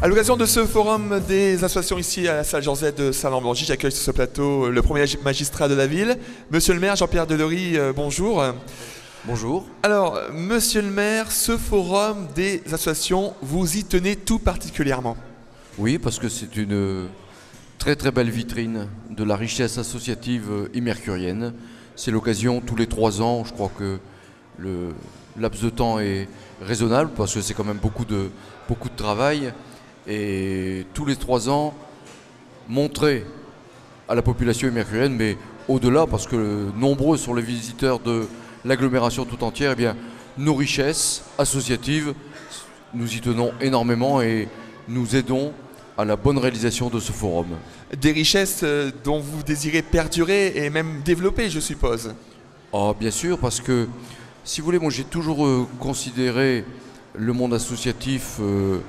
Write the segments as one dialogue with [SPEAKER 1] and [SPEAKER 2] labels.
[SPEAKER 1] À l'occasion de ce forum des associations ici à la salle Jean-Z de Saint-Lamblangy, j'accueille sur ce plateau le premier magistrat de la ville, Monsieur le maire Jean-Pierre Delory, bonjour.
[SPEAKER 2] Bonjour.
[SPEAKER 1] Alors, Monsieur le maire, ce forum des associations, vous y tenez tout particulièrement?
[SPEAKER 2] Oui, parce que c'est une très très belle vitrine de la richesse associative immercurienne. C'est l'occasion tous les 3 ans, je crois que le laps de temps est raisonnable parce que c'est quand même beaucoup de travail. Et tous les 3 ans, montrer à la population immercurienne, mais au-delà, parce que nombreux sont les visiteurs de l'agglomération tout entière, eh bien, nos richesses associatives, nous y tenons énormément et nous aidons à la bonne réalisation de ce forum.
[SPEAKER 1] Des richesses dont vous désirez perdurer et même développer, je suppose.
[SPEAKER 2] Ah, bien sûr, parce que, si vous voulez, moi j'ai toujours considéré le monde associatif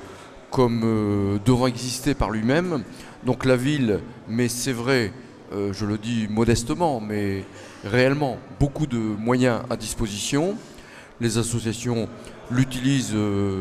[SPEAKER 2] comme devant exister par lui-même. Donc la ville, mais c'est vrai, je le dis modestement, mais réellement, beaucoup de moyens à disposition. Les associations l'utilisent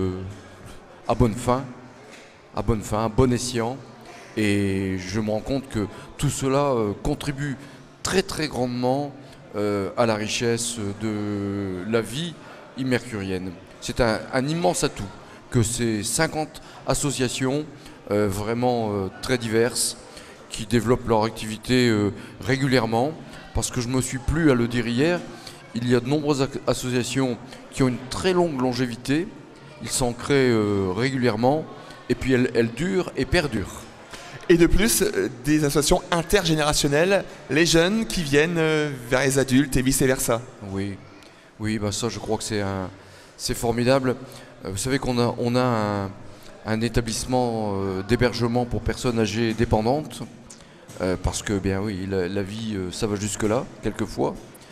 [SPEAKER 2] à bonne fin, à bon escient. Et je me rends compte que tout cela contribue très très grandement à la richesse de la vie immercurienne. C'est un immense atout que ces 50 associations vraiment très diverses qui développent leur activité régulièrement, parce que je me suis plu à le dire hier, il y a de nombreuses associations qui ont une très longue longévité, ils s'en créent régulièrement et puis elles durent et perdurent.
[SPEAKER 1] Et de plus, des associations intergénérationnelles, les jeunes qui viennent vers les adultes et vice-versa.
[SPEAKER 2] Oui, bah ça je crois que c'est formidable. Vous savez qu'on a un établissement d'hébergement pour personnes âgées dépendantes, parce que bien oui, la vie ça va jusque-là, quelquefois.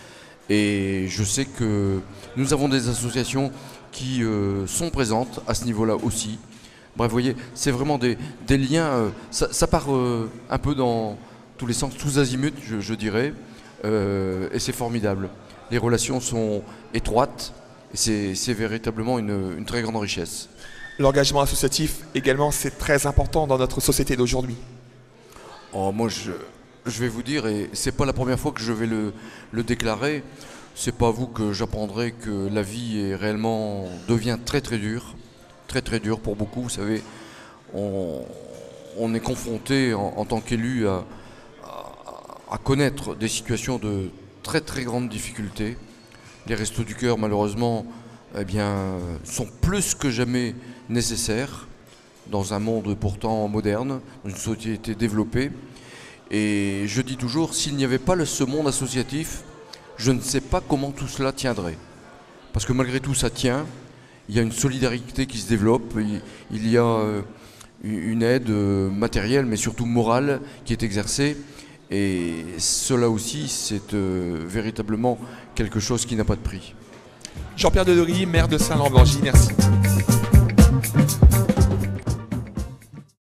[SPEAKER 2] Et je sais que nous avons des associations qui sont présentes à ce niveau-là aussi. Bref, vous voyez, c'est vraiment des liens, ça part un peu dans tous les sens, tous azimuts, je dirais, et c'est formidable. Les relations sont étroites, et c'est véritablement une très grande richesse.
[SPEAKER 1] L'engagement associatif également, c'est très important dans notre société d'aujourd'hui.
[SPEAKER 2] Oh, moi, je vais vous dire, et c'est pas la première fois que je vais le déclarer, c'est pas à vous que j'apprendrai que la vie devient très très dure. Très très dur pour beaucoup, vous savez, on est confronté en tant qu'élu à connaître des situations de très très grande difficulté. Les restos du cœur, malheureusement, eh bien, sont plus que jamais nécessaires dans un monde pourtant moderne, dans une société développée. Et je dis toujours, s'il n'y avait pas ce monde associatif, je ne sais pas comment tout cela tiendrait. Parce que malgré tout, ça tient. Il y a une solidarité qui se développe, il y a une aide matérielle, mais surtout morale, qui est exercée. Et cela aussi, c'est véritablement quelque chose qui n'a pas de prix.
[SPEAKER 1] Jean-Pierre Delory, maire de Saint-Lamblangy, merci.